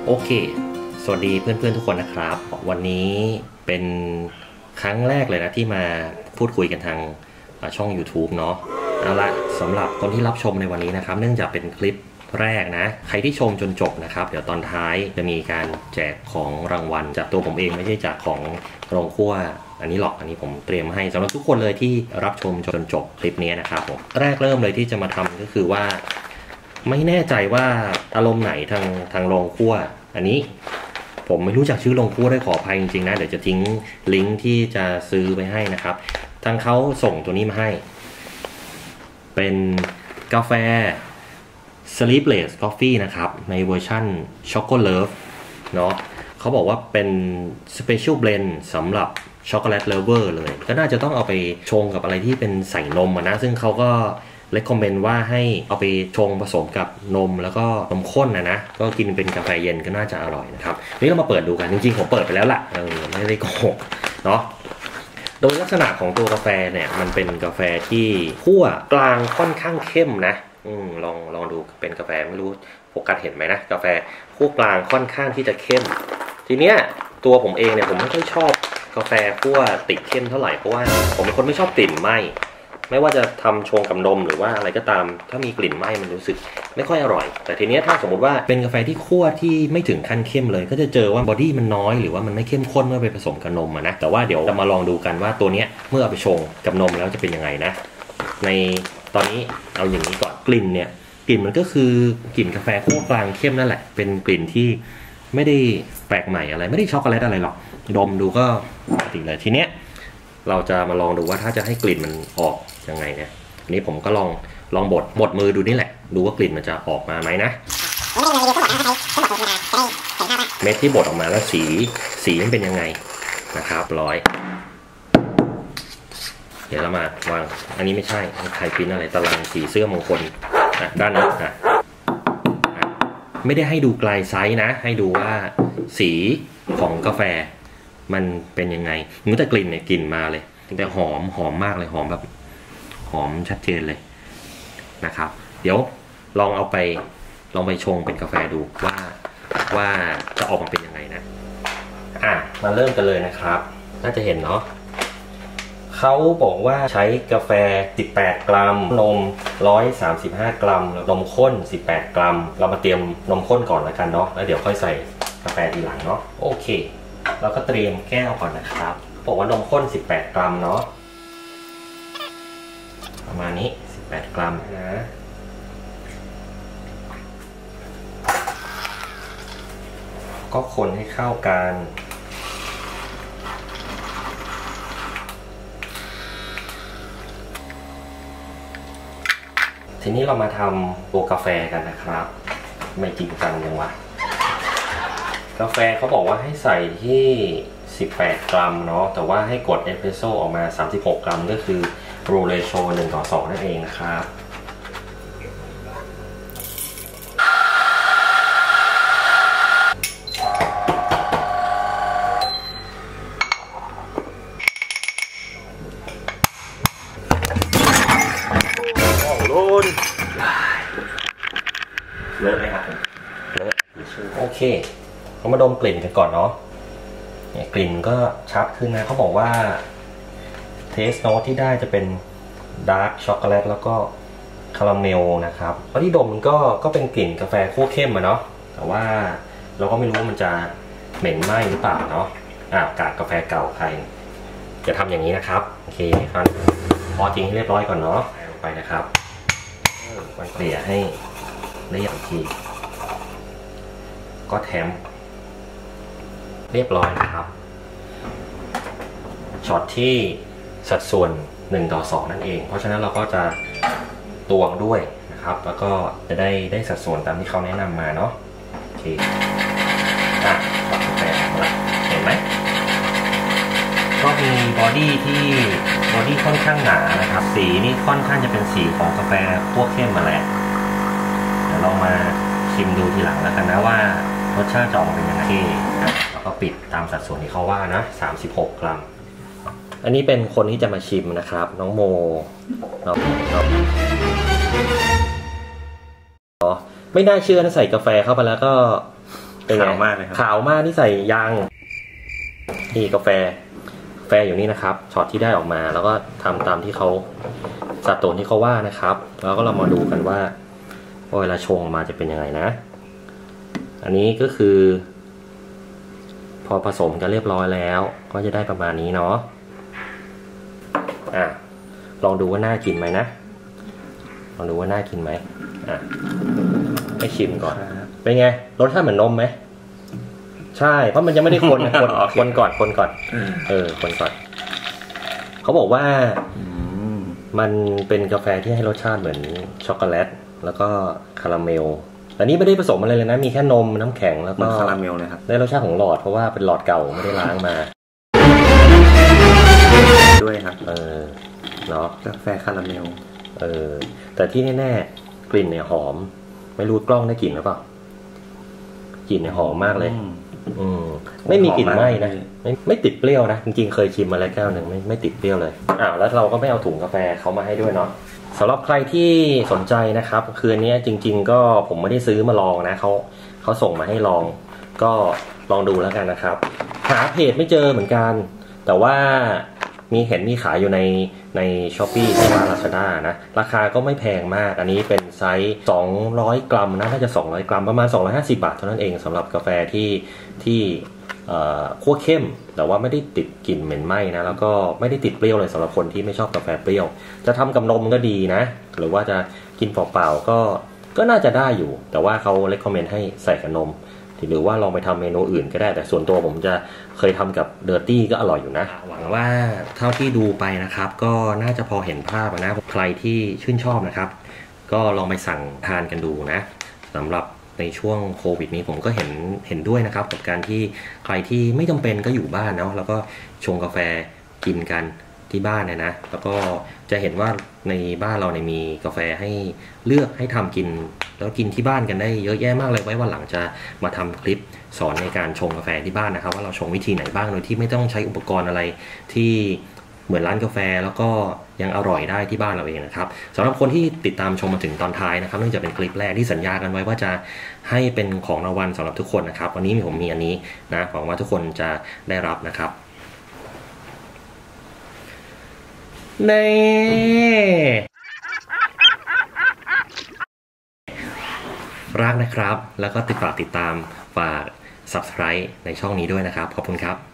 โอเคสวัสดีเพื่อนๆทุกคนนะครับวันนี้เป็นครั้งแรกเลยนะที่มาพูดคุยกันทางช่อง YouTube เนาะเอาละสำหรับคนที่รับชมในวันนี้นะครับเนื่องจากเป็นคลิปแรกนะใครที่ชมจนจบนะครับเดี๋ยวตอนท้ายจะมีการแจกของรางวัลจากตัวผมเองไม่ใช่จากของโรงครัวอันนี้หรอกอันนี้ผมเตรียมให้สำหรับทุกคนเลยที่รับชมจนจบคลิปนี้นะครับผมแรกเริ่มเลยที่จะมาทำก็คือว่าไม่แน่ใจว่าอารมณ์ไหนทางโรงครัวอันนี้ผมไม่รู้จักชื่อโรงครัวได้ขออภัยจริงๆนะเดี๋ยวจะทิ้งลิงก์ที่จะซื้อไปให้นะครับทางเขาส่งตัวนี้มาให้เป็นกาแฟ Sleepless Coffee นะครับในเวอร์ชั่น Choco Love เนาะเขาบอกว่าเป็น Special Blend สำหรับช็อกโกแลตเลเวอร์เลยก็น่าจะต้องเอาไปชงกับอะไรที่เป็นใส่นมนะซึ่งเขาก็recommend ว่าให้เอาไปชงผสมกับนมแล้วก็นมข้นนะก็กินเป็นกาแฟเย็นก็น่าจะอร่อยนะครับนี่เรามาเปิดดูกันจริงๆผมเปิดไปแล้วล่ะไม่ได้โกหกเนาะโดยลักษณะของตัวกาแฟเนี่ยมันเป็นกาแฟที่คั่วกลางค่อนข้างเข้มนะลองดูเป็นกาแฟไม่รู้โฟกัสเห็นไหมนะกาแฟคั่วกลางค่อนข้างที่จะเข้มทีเนี้ยตัวผมเองเนี่ยผมไม่ค่อยชอบกาแฟคั่วติดเข้มเท่าไหร่เพราะว่าผมเป็นคนไม่ชอบกลิ่นไหม้ไม่ว่าจะทำชงกับนมหรือว่าอะไรก็ตามถ้ามีกลิ่นไหม้มันรู้สึกไม่ค่อยอร่อยแต่ทีนี้ถ้าสมมติว่าเป็นกาแฟที่คั่วที่ไม่ถึงขั้นเข้มเลยก็จะเจอว่าบอดี้มันน้อยหรือว่ามันไม่เข้มข้นเมื่อไปผสมกับนมนะแต่ว่าเดี๋ยวจะมาลองดูกันว่าตัวนี้เมื่อเอาไปชงกับนมแล้วจะเป็นยังไงนะในตอนนี้เอาอย่างนี้ก่อนกลิ่นเนี่ยกลิ่นมันก็คือกลิ่นกาแฟคั่วกลางเข้มนั่นแหละเป็นกลิ่นที่ไม่ได้แปลกใหม่อะไรไม่ได้ช็อกโกแลตอะไรหรอกดมดูก็ปกติเลยทีเนี้ยเราจะมาลองดูว่าถ้าจะให้กลิ่นมันออกยังไงเนี่ยอันนี้ผมก็ลองบดมือดูนี่แหละดูว่ากลิ่นมันจะออกมาไหมนะเม็ดที่บดออกมาแล้วสีมันเป็นยังไงนะครับร้อยเดี๋ยวเรามาวางอันนี้ไม่ใช่ใครพิมพ์อะไรตารางสีเสื้อมงคลด้านนี้ไม่ได้ให้ดูไกลไซส์นะให้ดูว่าสีของกาแฟมันเป็นยังไงมือแต่กลิ่นเนี่ยกลิ่นมาเลยแต่หอมมากเลยหอมแบบหอมชัดเจนเลยนะครับเดี๋ยวลองไปชงเป็นกาแฟดูว่าจะออกมาเป็นยังไงนะมาเริ่มกันเลยนะครับน่าจะเห็นเนาะเขาบอกว่าใช้กาแฟ18กรัมนม135กรัมนมข้น18กรัมเรามาเตรียมนมข้นก่อนแล้วกันเนาะแล้วเดี๋ยวค่อยใส่กาแฟทีหลังเนาะโอเคเราก็เตรียมแก้วก่อนนะครับบอกว่านมข้น18กรัมเนาะประมาณนี้18กรัมนะก็คนให้เข้ากันทีนี้เรามาทำตัวกาแฟกันนะครับไม่จริงจังยังวะกาแฟเขาบอกว่าให้ใส่ที่18กรัมเนาะแต่ว่าให้กดเอสเปรสโซ่ออกมา36กรัมก็คือโรเลโช1:2นั่นเองนะครับเลอะไหมครับเลอะโอเคเรามาดมกลิ่นกันก่อนเนาะเนี่ยกลิ่นก็ชัดขึ้นนะเขาบอกว่าเทสโนตที่ได้จะเป็นดาร์กช็อกโกแลตแล้วก็คาราเมลนะครับเพราะที่ดมมันก็เป็นกลิ่นกาแฟคั่วเข้มอะเนาะแต่ว่าเราก็ไม่รู้ว่ามันจะเหม็นไหม้หรือเปล่าเนาะกากกาแฟเก่าใครจะทำอย่างนี้นะครับโอเคครับพอจริงให้เรียบร้อยก่อนเนาะลงไปนะครับมันเกลี่ยให้ละเอียดอีกทีก็แถมเรียบร้อยนะครับช็อตที่สัดส่วน1:2นั่นเองเพราะฉะนั้นเราก็จะตวงด้วยนะครับแล้วก็จะได้สัดส่วนตามที่เขาแนะนำมาเนาะโอเคช็อตกาแฟละเห็นไหมก็มีบอดี้ค่อนข้างหนานะครับสีนี่ค่อนข้างจะเป็นสีของกาแฟพวกเข้มมาแหละเดี๋ยวเรามาชิมดูทีหลังแล้วกันนะว่ารสชาติจะออกมาเป็นยังไงแล้วก็ปิดตามสัดส่วนที่เขาว่านะ36กรัมอันนี้เป็นคนที่จะมาชิมนะครับน้องโมไม่น่าเชื่อนะใส่กาแฟเข้าไปแล้วก็ขาวมากเลยครับขาวมากที่ใส่ยางนี่กาแฟอยู่นี่นะครับช็อตที่ได้ออกมาแล้วก็ทำตามที่เขาสัดส่วนที่เขาว่านะครับแล้วก็เรามาดูกันว่าเวลาชงมาจะเป็นยังไงนะอันนี้ก็คือพอผสมกันเรียบร้อยแล้วก็จะได้ประมาณนี้เนาะลองดูว่าน่ากินไหมนะลองดูว่าน่ากินไหมให้ชิมก่อนเป็นไงรสชาติเหมือนนมไหมใช่เพราะมันยังไม่ได้คนนะคนก่อนคนก่อนเขาบอกว่ามันเป็นกาแฟที่ให้รสชาติเหมือนช็อกโกแลตแล้วก็คาราเมลแต่นี้ไม่ได้ผสมอะไรเลยนะมีแค่นมน้ำแข็งแล้วก็คาราเมลเลยครับได้รสชาติของหลอดเพราะว่าเป็นหลอดเก่าไม่ได้ล้างมาด้วยครับเนาะกาแฟคาราเมลแต่ที่แน่ๆกลิ่นเนี่ยหอมไม่รู้กล้องได้กลิ่นหรือเปล่ากลิ่นเนี่ยหอมมากเลยไม่มีกลิ่นไหม้นะไม่ติดเปรี้ยวนะจริงๆเคยชิมมาแล้วแก้วหนึ่งไม่ติดเปรี้ยวเลยแล้วเราก็ไม่เอาถุงกาแฟเขามาให้ด้วยเนาะสำหรับใครที่สนใจนะครับคืนนี้จริงๆก็ผมไม่ได้ซื้อมาลองนะเขาส่งมาให้ลองก็ลองดูแล้วกันนะครับหาเพจไม่เจอเหมือนกันแต่ว่ามีขายอยู่ใน Shopee ที่ว่า Lazada นะราคาก็ไม่แพงมากอันนี้เป็นไซส์200กรัมนะน่าจะ200กรัมประมาณ250 บาทเท่านั้นเองสำหรับกาแฟที่คั่วเข้มแต่ว่าไม่ได้ติดกลิ่นเหม็นไหม้นะแล้วก็ไม่ได้ติดเปรี้ยวเลยสำหรับคนที่ไม่ชอบกาแฟเปรี้ยวจะทำกับนมก็ดีนะหรือว่าจะกินเปล่าๆก็น่าจะได้อยู่แต่ว่าเขาเรคคอมเมนต์ให้ใส่กับนมหรือว่าลองไปทำเมนูอื่นก็ได้แต่ส่วนตัวผมจะเคยทำกับเดอร์ตี้ก็อร่อยอยู่นะหวังว่าเท่าที่ดูไปนะครับก็น่าจะพอเห็นภาพนะใครที่ชื่นชอบนะครับก็ลองไปสั่งทานกันดูนะสำหรับในช่วงโควิดนี้ผมก็เห็นด้วยนะครับกับการที่ใครที่ไม่จำเป็นก็อยู่บ้านเนาะแล้วก็ชงกาแฟกินกันที่บ้านนะแล้วก็จะเห็นว่าในบ้านเราเนี่ยมีกาแฟให้เลือกให้ทำกินแล้วกินที่บ้านกันได้เยอะแยะมากเลยไว้วันหลังจะมาทำคลิปสอนในการชงกาแฟที่บ้านนะครับว่าเราชงวิธีไหนบ้างโดยที่ไม่ต้องใช้อุปกรณ์อะไรที่เหมือนร้านกาแฟแล้วก็ยังอร่อยได้ที่บ้านเราเองนะครับสำหรับคนที่ติดตามชมมาถึงตอนท้ายนะครับเนื่องจากเป็นคลิปแรกที่สัญญากันไว้ว่าจะให้เป็นของรางวัลสำหรับทุกคนนะครับวันนี้ผมมีอันนี้นะหวังว่าทุกคนจะได้รับนะครับรักนะครับแล้วก็ติดตามฝาก Subscribe ในช่องนี้ด้วยนะครับขอบคุณครับ